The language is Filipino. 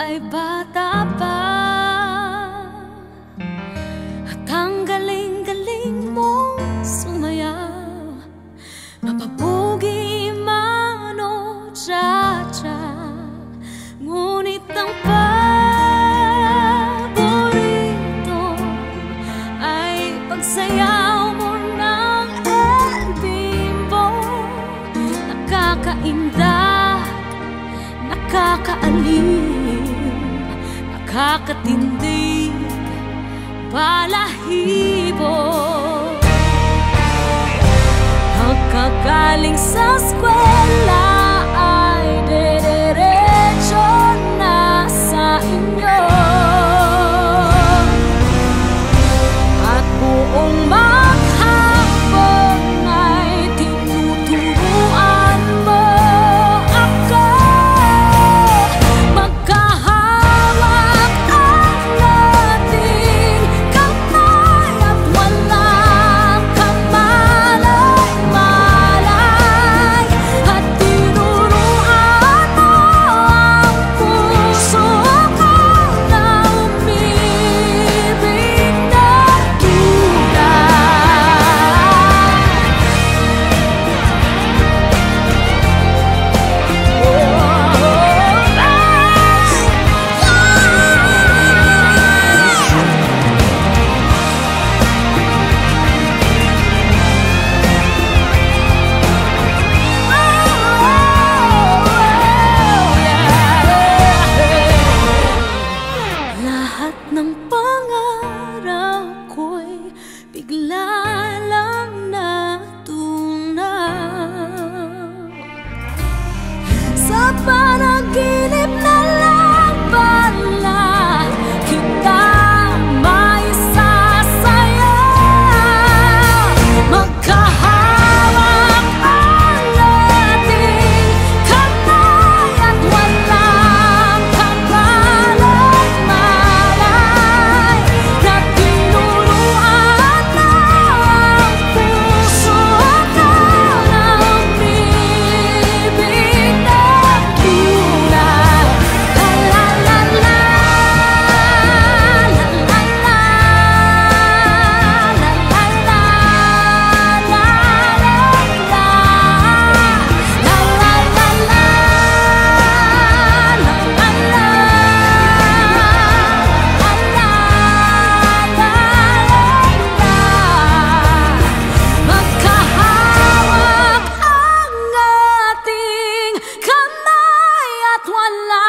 ay bata pa, at ang galing-galing mong sumayaw. Mapabugi man o cha-cha, ngunit ang paborito ay pagsayaw mo ng El Bimbo. Nakakainda, nakakaaliw, nakakatindig, balahibo. Pagkagaling sa eskwela ay diretso na sa inyo, at buong maghapon ay tinuturuan mo ako. Magkahawak ang ating kamay at walang kamalay-malay, at tinuruan mo ang puso ko na umibig na tunay. Lahat ng pangarap ko'y bigla lang natunaw. Sa panaginip na lang pala kita maisasayaw. Magkahawak ang ating kamay at walang kamalay-malay, na tinuruan mo ang puso ko na umibig na tunay. La la la la, la la la, la la la, la la la, la la la la, magkahawak ang ating kamay at wala